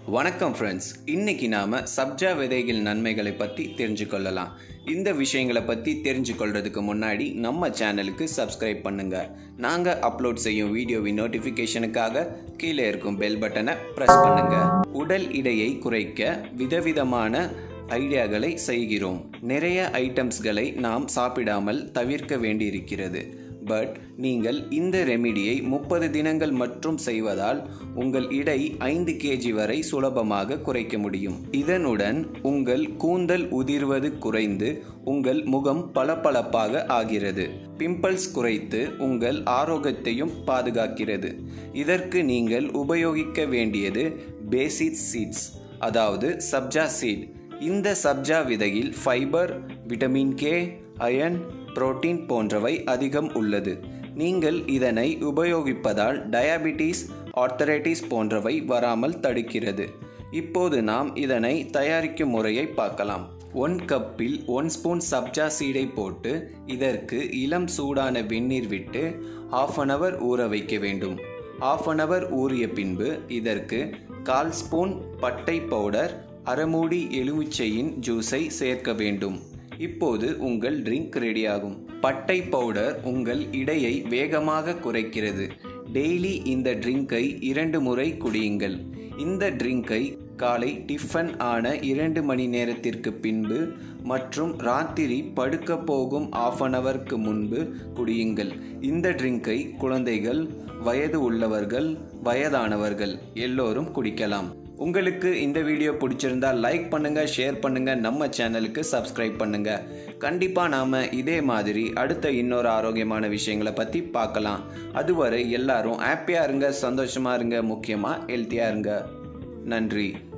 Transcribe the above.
வணக்கம் ஃப்ரெண்ட்ஸ், இன்னைக்கு நாம சப்ஜா விதைகள் நன்மைகளை பற்றி தெரிஞ்சுக்கொள்ளலாம். இந்த விஷயங்களை பற்றி தெரிஞ்சுக்கொள்றதுக்கு முன்னாடி நம்ம சேனலுக்கு சப்ஸ்கிரைப் பண்ணுங்க. நாங்கள் அப்லோட் செய்யும் வீடியோவின் நோட்டிஃபிகேஷனுக்காக கீழே இருக்கும் பெல் பட்டனை ப்ரெஸ் பண்ணுங்க. உடல் எடையை குறைக்க விதவிதமான ஐடியாக்களை செய்கிறோம். நிறைய ஐட்டம்ஸ்களை நாம் சாப்பிடாமல் தவிர்க்க வேண்டியிருக்கிறது. பட் நீங்கள் இந்த ரெமிடியை 30 தினங்கள் மற்றும் செய்வதால் உங்கள் எடை 5 kg வரை சுலபமாக குறைக்க முடியும். இதனுடன் உங்கள் கூந்தல் உதிர்வது குறைந்து உங்கள் முகம் பளபளப்பாக ஆகிறது. பிம்பிள்ஸ் குறைத்து உங்கள் ஆரோக்கியத்தையும் பாதுகாக்கிறது. இதற்கு நீங்கள் உபயோகிக்க வேண்டியது பேசிக் சீட்ஸ், அதாவது சப்ஜா சீட். இந்த சப்ஜா விதையில் fibre, vitamin K, iron, protein போன்றவை அதிகம் உள்ளது. நீங்கள் இதனை உபயோகிப்பதால் டயாபிட்டிஸ், ஆர்த்தரைட்டிஸ் போன்றவை வராமல் தடுக்கிறது. இப்போது நாம் இதனை தயாரிக்கும் முறையை பார்க்கலாம். 1 கப்பில் 1 ஸ்பூன் சப்ஜா சீடை போட்டு இதற்கு இளம் சூடான வெந்நீர் விட்டு 1/2 hour ஊற வைக்க வேண்டும். 1/2 hour ஊறிய பின்பு இதற்கு 1/4 ஸ்பூன் பட்டை பவுடர், 1/2 மூடி எலுமிச்சையின் ஜூஸை சேர்க்க வேண்டும். இப்போது உங்கள் ட்ரிங்க் ரெடியாகும். பட்டை பவுடர் உங்கள் எடையை வேகமாக குறைக்கிறது. டெய்லி இந்த ட்ரிங்கை 2 முறை குடியுங்கள். இந்த ட்ரிங்கை காலை டிஃபன் ஆன 2 மணி நேரத்திற்கு பின்பு மற்றும் ராத்திரி படுக்க போகும் 1/2 hour முன்பு குடியுங்கள். இந்த ட்ரிங்கை குழந்தைகள், வயது உள்ளவர்கள், வயதானவர்கள் எல்லோரும் குடிக்கலாம். உங்களுக்கு இந்த வீடியோ பிடிச்சிருந்தா லைக் பண்ணுங்க, ஷேர் பண்ணுங்க, நம்ம சேனலுக்கு சப்ஸ்கிரைப் பண்ணுங்க. கண்டிப்பாக நாம இதே மாதிரி அடுத்த இன்னொரு ஆரோக்கியமான விஷயங்களை பற்றி பார்க்கலாம். அதுவரை எல்லாரும் ஹாப்பியாக இருங்க, சந்தோஷமாக இருங்க, முக்கியமாக ஹெல்த்தியாக இருங்க. நன்றி.